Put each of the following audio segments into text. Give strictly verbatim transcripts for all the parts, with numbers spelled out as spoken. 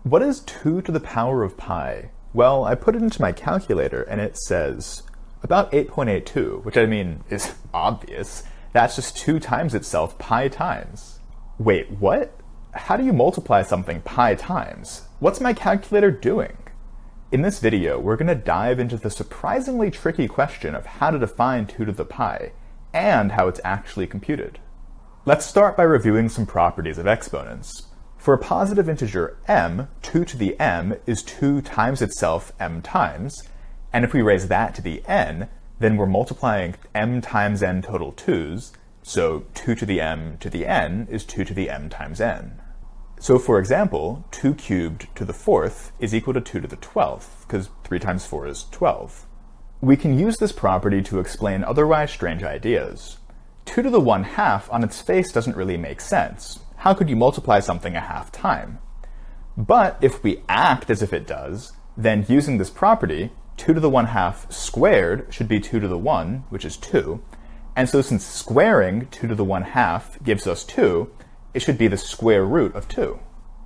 What is two to the power of pi? Well, I put it into my calculator and it says about eight point eight two, which I mean is obvious. That's just two times itself pi times. Wait, what? How do you multiply something pi times? What's my calculator doing? In this video, we're going to dive into the surprisingly tricky question of how to define two to the pi, and how it's actually computed. Let's start by reviewing some properties of exponents. For a positive integer m, two to the m is two times itself m times, and if we raise that to the n, then we're multiplying m times n total twos, so two to the m to the n is two to the m times n. So for example, two cubed to the fourth is equal to two to the twelfth, because three times four is twelve. We can use this property to explain otherwise strange ideas. two to the one half on its face doesn't really make sense. How could you multiply something a half time? But if we act as if it does, then using this property, two to the one half squared should be two to the one, which is two. And so since squaring two to the one half gives us two, it should be the square root of two.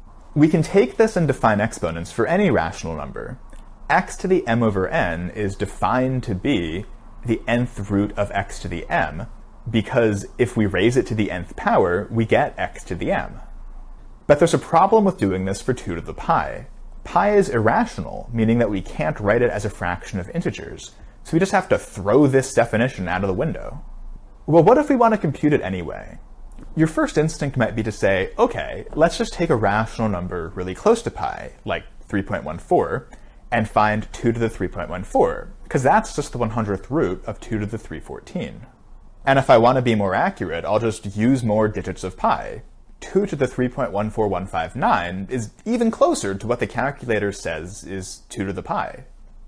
We can take this and define exponents for any rational number. X to the m over n is defined to be the nth root of x to the m, because if we raise it to the nth power, we get x to the m. But there's a problem with doing this for two to the pi. Pi is irrational, meaning that we can't write it as a fraction of integers, so we just have to throw this definition out of the window. Well, what if we want to compute it anyway? Your first instinct might be to say, okay, let's just take a rational number really close to pi, like three point one four, and find two to the three point one four, because that's just the one hundredth root of two to the three hundred fourteen. And if I want to be more accurate, I'll just use more digits of pi. two to the three point one four one five nine is even closer to what the calculator says is two to the pi.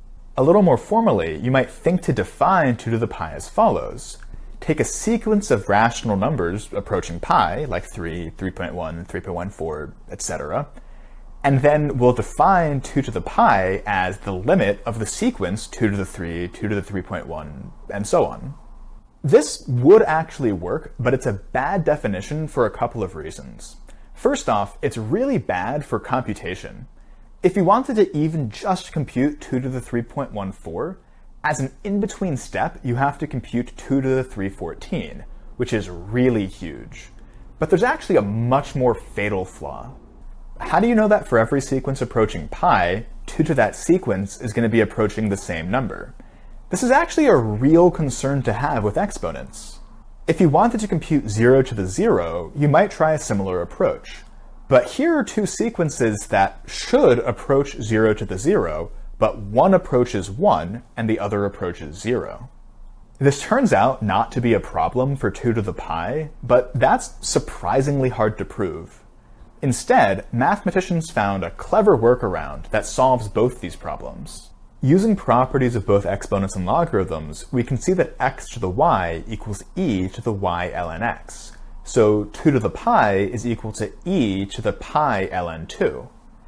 A little more formally, you might think to define two to the pi as follows. Take a sequence of rational numbers approaching pi, like three, three point one, three point one four, et cetera, and then we'll define two to the pi as the limit of the sequence two to the three, two to the three point one, and so on. This would actually work, but it's a bad definition for a couple of reasons. First off, it's really bad for computation. If you wanted to even just compute two to the three point one four, as an in-between step, you have to compute two to the three hundred fourteen, which is really huge. But there's actually a much more fatal flaw. How do you know that for every sequence approaching pi, two to that sequence is going to be approaching the same number? This is actually a real concern to have with exponents. If you wanted to compute zero to the zero, you might try a similar approach. But here are two sequences that should approach zero to the zero, but one approaches one and the other approaches zero. This turns out not to be a problem for two to the pi, but that's surprisingly hard to prove. Instead, mathematicians found a clever workaround that solves both these problems. Using properties of both exponents and logarithms, we can see that x to the y equals e to the y ln x. So two to the pi is equal to e to the pi ln two.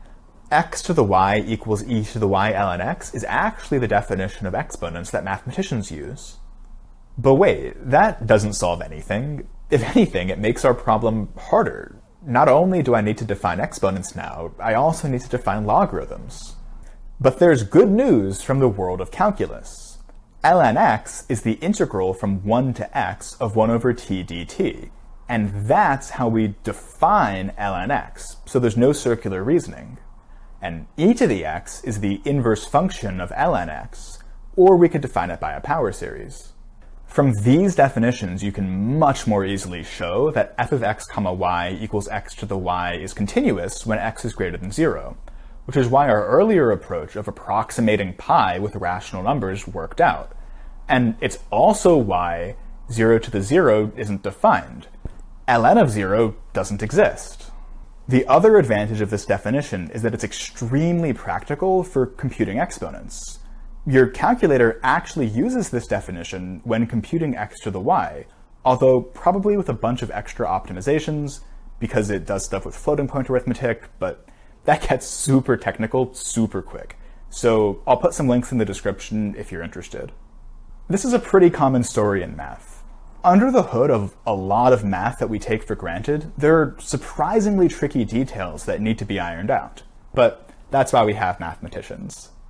X to the y equals e to the y ln x is actually the definition of exponents that mathematicians use. But wait, that doesn't solve anything. If anything, it makes our problem harder. Not only do I need to define exponents now, I also need to define logarithms. But there's good news from the world of calculus. ln x is the integral from one to x of one over t dt, and that's how we define ln x, so there's no circular reasoning. And e to the x is the inverse function of ln x, or we could define it by a power series. From these definitions, you can much more easily show that f of x comma y equals x to the y is continuous when x is greater than zero. Which is why our earlier approach of approximating pi with rational numbers worked out. And it's also why zero to the zero isn't defined. ln of zero doesn't exist. The other advantage of this definition is that it's extremely practical for computing exponents. Your calculator actually uses this definition when computing x to the y, although probably with a bunch of extra optimizations, because it does stuff with floating point arithmetic, but that gets super technical super quick. So I'll put some links in the description if you're interested. This is a pretty common story in math. Under the hood of a lot of math that we take for granted, there are surprisingly tricky details that need to be ironed out. But that's why we have mathematicians.